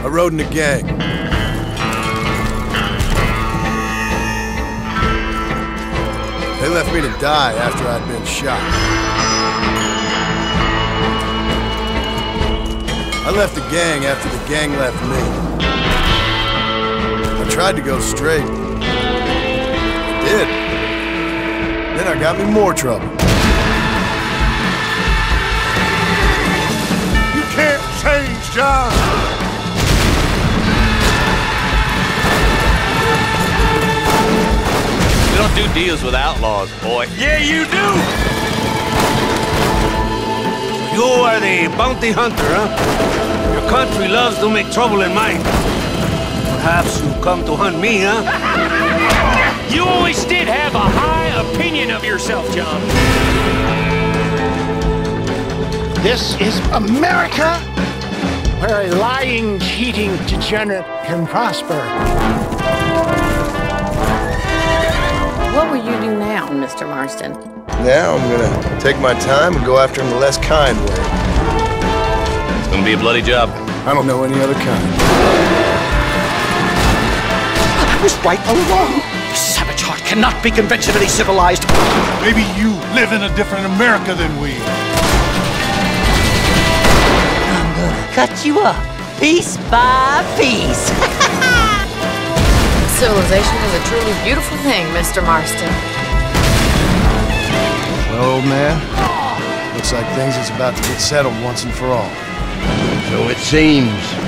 I rode in a gang. They left me to die after I'd been shot. I left the gang after the gang left me. I tried to go straight. I did. Then I got me more trouble. You can't change, John! We don't do deals with outlaws, boy. Yeah, you do! You are the bounty hunter, huh? Your country loves to make trouble in mine. Perhaps you come to hunt me, huh? You always did have a high opinion of yourself, John. This is America, where a lying, cheating degenerate can prosper. What will you do now, Mr. Marston? Now I'm gonna take my time and go after him the less kind way. It's gonna be a bloody job. I don't know any other kind. I was right all along. The savage heart cannot be conventionally civilized. Maybe you live in a different America than we. I'm gonna cut you up, piece by piece. Civilization is a truly beautiful thing, Mr. Marston. Well, old man, looks like things is about to get settled once and for all. So it seems.